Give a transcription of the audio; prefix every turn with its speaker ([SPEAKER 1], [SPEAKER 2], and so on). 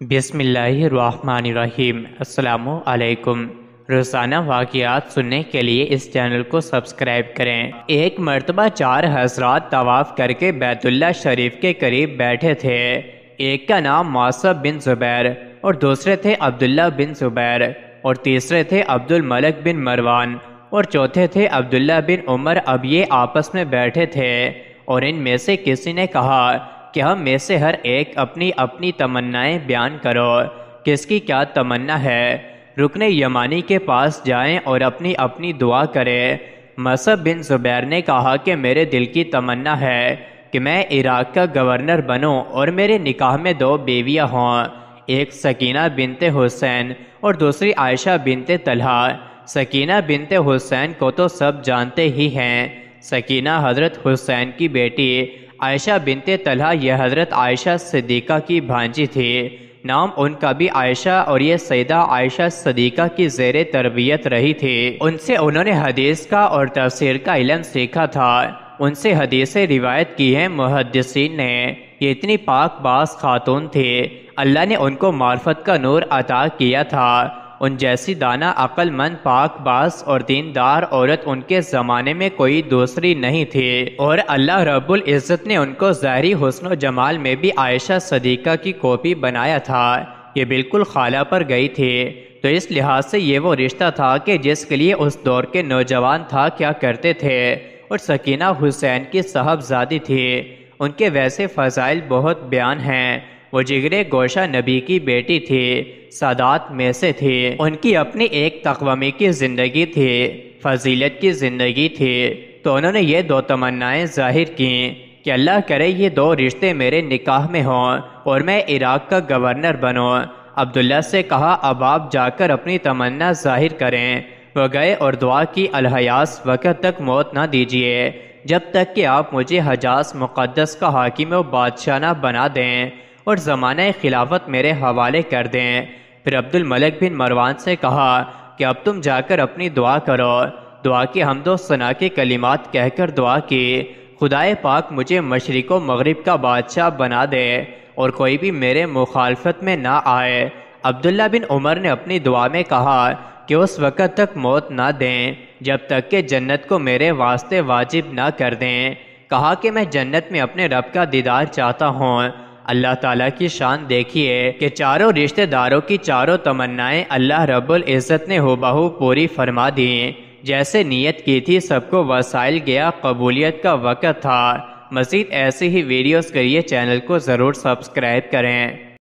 [SPEAKER 1] بسم اللہ الرحمن الرحیم۔ السلام علیکم۔ روزانہ واقعات سننے کے لیے اس چینل کو سبسکرائب کریں۔ ایک مرتبہ چار حضرات طواف کر کے بیت اللہ شریف کے قریب بیٹھے تھے۔ ایک کا نام معصب بن زبیر اور دوسرے تھے عبداللہ بن زبیر اور تیسرے تھے عبد الملک بن مروان اور چوتھے تھے عبداللہ بن عمر۔ اب یہ آپس میں بیٹھے تھے اور ان میں سے کسی نے کہا کہ ہم میں سے ہر ایک اپنی اپنی تمنائیں بیان کرو۔ کس کی کیا تمنا ہے؟ رکن یمانی کے پاس جائیں اور اپنی اپنی دعا کریں۔ معصب بن زبیر نے کہا کہ میرے دل کی تمنا ہے کہ میں عراق کا گورنر بنوں اور میرے نکاح میں دو بیویاں ہوں، ایک سکینہ بنت حسین اور دوسری عائشہ بنت طلحہ۔ سکینہ بنت حسین کو تو سب جانتے ہی ہیں۔ سکینہ حضرت حسین کی بیٹی، عائشہ بنت طلحہ یہ حضرت عائشہ صدیقہ کی بھانجی تھی۔ نام ان کا بھی عائشہ اور یہ سیدہ عائشہ صدیقہ کی زیر تربیت رہی تھی۔ ان سے انہوں نے حدیث کا اور تفسیر کا علم سیکھا تھا۔ ان سے حدیثیں روایت کی ہیں محدثین نے۔ یہ اتنی پاک باز خاتون تھی، اللہ نے ان کو معرفت کا نور عطا کیا تھا۔ ان جیسی دانا، عقل مند، پاک باز اور دیندار عورت ان کے زمانے میں کوئی دوسری نہیں تھی، اور اللہ رب العزت نے ان کو ظاہری حسن و جمال میں بھی عائشہ صدیقہ کی کاپی بنایا تھا۔ یہ بالکل خالہ پر گئی تھی، تو اس لحاظ سے یہ وہ رشتہ تھا کہ جس کے لیے اس دور کے نوجوان تھا کیا کرتے تھے۔ اور سکینہ حسین کی صاحبزادی تھی۔ ان کے ویسے فضائل بہت بیان ہیں۔ وہ جگرے گوشہ نبی کی بیٹی تھی، سادات میں سے تھی۔ ان کی اپنی ایک تقویمی کی زندگی تھی، فضیلت کی زندگی تھی۔ تو انہوں نے یہ دو تمنائیں ظاہر کیں کہ اللہ کرے یہ دو رشتے میرے نکاح میں ہوں اور میں عراق کا گورنر بنوں۔ عبداللہ سے کہا اب آپ جا کر اپنی تمنا ظاہر کریں۔ وہ گئے اور دعا کی الحیاس وقت تک موت نہ دیجیے جب تک کہ آپ مجھے حجاز مقدس کا حاکم و بادشاہ نہ بنا دیں اور زمانہ خلافت میرے حوالے کر دیں۔ پھر عبد الملک بن مروان سے کہا کہ اب تم جا کر اپنی دعا کرو۔ دعا کی حمد و ثنا کے کلمات کہہ کر دعا کی، خدائے پاک مجھے مشرق و مغرب کا بادشاہ بنا دے اور کوئی بھی میرے مخالفت میں نہ آئے۔ عبداللہ بن عمر نے اپنی دعا میں کہا کہ اس وقت تک موت نہ دیں جب تک کہ جنت کو میرے واسطے واجب نہ کر دیں۔ کہا کہ میں جنت میں اپنے رب کا دیدار چاہتا ہوں۔ اللہ تعالیٰ کی شان دیکھیے کہ چاروں رشتہ داروں کی چاروں تمنائیں اللہ رب العزت نے ہو پوری فرما دیں۔ جیسے نیت کی تھی سب کو وسائل گیا، قبولیت کا وقت تھا۔ مزید ایسی ہی ویڈیوز کے لیے چینل کو ضرور سبسکرائب کریں۔